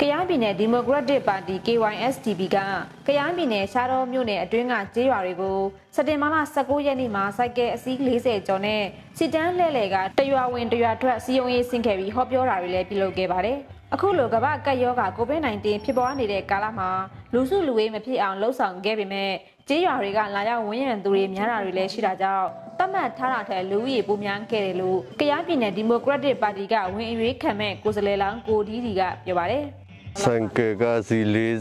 ကယားပြည်နယ်ဒီမိုကရက်တစ်ပါတီ KYSDP ကကယားပြည်နယ်ရှားတော်မြို့နယ်အတွင်းကကျေးရွာတွေကိုစက်တင်ဘာလ19ရက်နေ့မှာစိုက်ကဲအစီး40ကျော်နဲ့စစ်တမ်းလှည့်လည်ကတရွာဝင်တရွာထွက်စီယုံရေးဆင့်ခဲ့ပြီးဟောပြောတာတွေလည်းပြုလုပ်ခဲ့ပါတယ်။အခုလိုကမ္ဘာကပ်ရောဂါ COVID-19 ဖြစ်ပွားနေတဲ့ကာလမှာလူစုလူဝေးမဖြစ်အောင်လှုံ့ဆော်ခဲ့ပေမဲ့ကျေးရွာတွေကလာရောက်ဝန်းရံသူတွေများတာတွေလည်းရှိတာကြောင့်တတ်မှတ်ထားတာထက်လူဦးရေပိုများခဲ့တယ်လို့ကယားပြည်နယ်ဒီမိုကရက်တစ်ပါတီကဝင်အရွေးခံမဲ့ကိုယ်စားလှယ်လောင်းကိုဒီဒီကပြောပါတယ်စံကေကစီ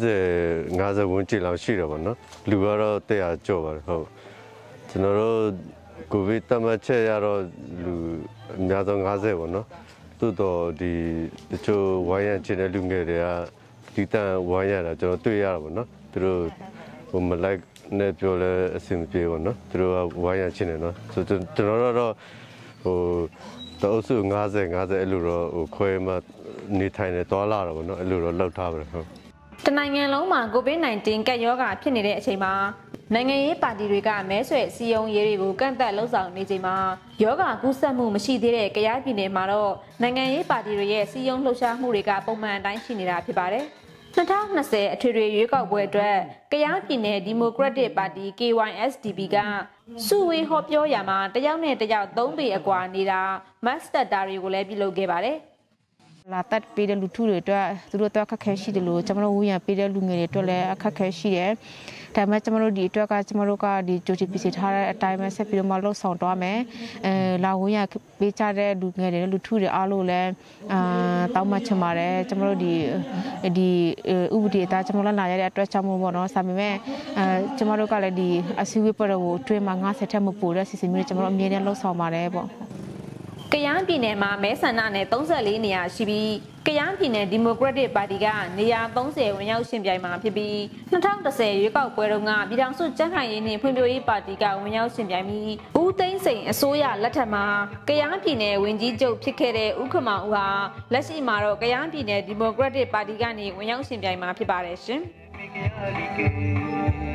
40 50ဝန်းကျင်လောက်ရှိတော့ဗောနော်လူကတော့100ကျော်ပါတယ်ဟုတ်ကျွန်တော်တို့ကိုဗစ်တမတ်ချက်ရတော့လူအများဆုံး50ဗောနော်သို့တော့ဒီတချို့ဝိုင်းရချင်တဲ့လူငယ်တွေကဒီတန်ဝိုင်းရတာကျွန်တော်တွေ့ရတာဗောနော်သူတို့ဟိုမလိုက်နဲ့ပြောလဲအဆင်မပြေဗောနော်သူတို့ကဝိုင်းရချင်တယ်နော်ဆိုကျွန်တော်တော့ဟိုတော့စု50အဲ့လိုတော့ဟိုခွဲမှနေထိုင်နေသွားလာတော့ဗောနော်အဲ့လိုတော့လောက်ထားပါတယ်ဟုတ်တနိုင်ငံလုံးမှာ COVID-19 ကပ်ရောဂါဖြစ်နေတဲ့အချိန်မှာနိုင်ငံရေးပါတီတွေကမဲဆွယ်စီယုံရေးတွေကိုကန့်သတ်လှုံ့ဆော်နေချိန်မှာရောဂါကူးစက်မှုမရှိသေးတဲ့ကယားပြည်နယ်မှာတော့နိုင်ငံရေးပါတီတွေရဲ့စီယုံလှုပ်ရှားမှုတွေကပုံမှန်အတိုင်းရှိနေတာဖြစ်ပါတယ်2020အထွေထွေရွေးကောက်ပွဲအတွက်ကယားပြည်နယ်ဒီမိုကရက်တစ်ပါတီ KYSDP ကစုဝေးဟောပြောရာမှာတယောက်နဲ့တယောက်3ပေအကွာနေတာမတ်စတာတာတွေကိုလည်းပြုလုပ်ခဲ့ပါတယ်လာတက်ပေးတဲ့လူထုတွေအတွက်သူတို့တော့အခက်ခဲရှိတယ်လို့ကျွန်တော်တို့ဝူရပေးတဲ့လူငယ်တွေအတွက်လည်းအခက်ခဲရှိတယ်။ဒါပေမဲ့ကျွန်တော်တို့ဒီအတွက်ကကျွန်တော်တို့ကဒီကြိုတင်ပြင်ဆင်ထားတဲ့အတိုင်းပဲဆက်ပြီးတော့မလှုပ်ဆောင်တော့မယ်။လာဝူရပေးချတဲ့လူငယ်တွေလူထုတွေအားလုံးလည်းတောင်းမှချင်ပါတယ်ကျွန်တော်တို့ဒီဥပဒေသားကျွန်တော်လည်းလာရတဲ့အတွက်ကြောင့်မို့ပေါ့နော်။ဒါပေမဲ့ကျွန်တော်တို့ကလည်းဒီအစည်းအဝေးပွဲကိုအတွင်းမှာ90ထက်မပိုတဲ့စီစဉ်မျိုးကျွန်တော်တို့အမြဲတမ်းလှုပ်ဆောင်ပါတယ်ပေါ့။ကယားပြည်နယ်မှာမဲဆန္ဒနယ်34နေရာရှိပြီးကယားပြည်နယ်ဒီမိုကရက်တစ်ပါတီကနေရာ30ဝင်ရောက်ရှင်ပြိုင်မှာဖြစ်ပြီး2010ရွေးကောက်ပွဲတုန်းကပြည်ထောင်စုကြံ့ခိုင်ရေးနှင့်ဖွံ့ဖြိုးရေးပါတီကဝင်ရောက်ရှင်ပြိုင်ပြီးဦးသိန်းစိန်အစိုးရလက်ထက်မှာကယားပြည်နယ်ဝန်ကြီးချုပ်ဖြစ်ခဲ့တဲ့ဦးခမောင်ဦးဟာလက်ရှိမှာတော့ကယားပြည်နယ်ဒီမိုကရက်တစ်ပါတီကနေဝင်ရောက်ရှင်ပြိုင်မှာဖြစ်ပါတယ်ရှင်